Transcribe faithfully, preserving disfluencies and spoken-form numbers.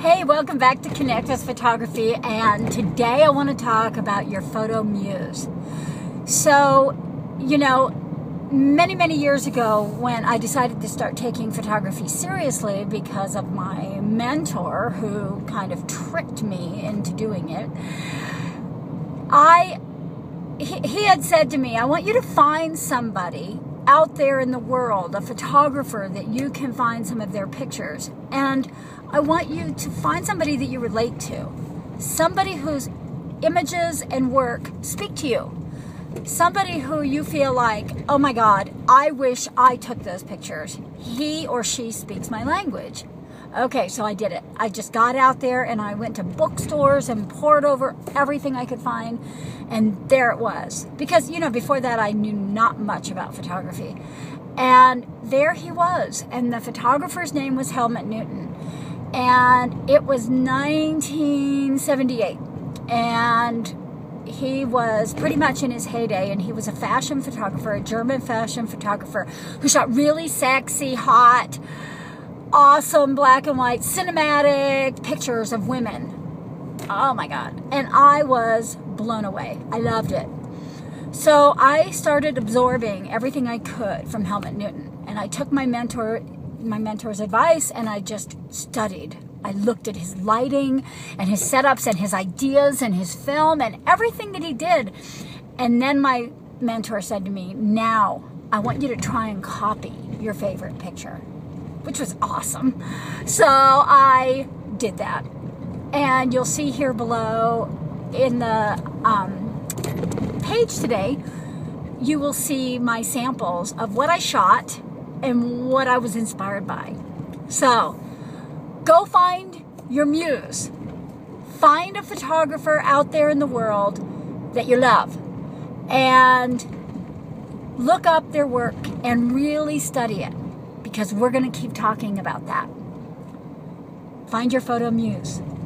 Hey, welcome back to Connect Us Photography, and today I want to talk about your Photo Muse. So, you know, many, many years ago when I decided to start taking photography seriously because of my mentor who kind of tricked me into doing it, I, he, he had said to me, I want you to find somebody out there in the world, a photographer that you can find some of their pictures, and I want you to find somebody that you relate to, somebody whose images and work speak to you, somebody who you feel like, oh my God, I wish I took those pictures. He or she speaks my language. Okay, so I did it. I just got out there and I went to bookstores and poured over everything I could find, and there it was. Because, you know, before that I knew not much about photography. And there he was, and the photographer's name was Helmut Newton. And it was nineteen seventy-eight, and he was pretty much in his heyday, and he was a fashion photographer, a German fashion photographer who shot really sexy, hot, awesome black and white cinematic pictures of women. Oh my God. And I was blown away. I loved it. So I started absorbing everything I could from Helmut Newton, and I took my mentor my mentor's advice and I just studied. I looked at his lighting and his setups and his ideas and his film and everything that he did. And then my mentor said to me, now I want you to try and copy your favorite picture, which was awesome. So I did that. And you'll see here below in the um, page today, you will see my samples of what I shot and what I was inspired by. So, go find your muse. Find a photographer out there in the world that you love, and look up their work and really study it, because we're going to keep talking about that. Find your photo muse.